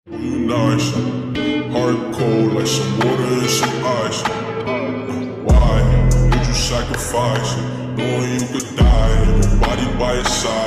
You nice, heart cold like some water and some ice. Why would you sacrifice, knowing you could die and nobody by your side?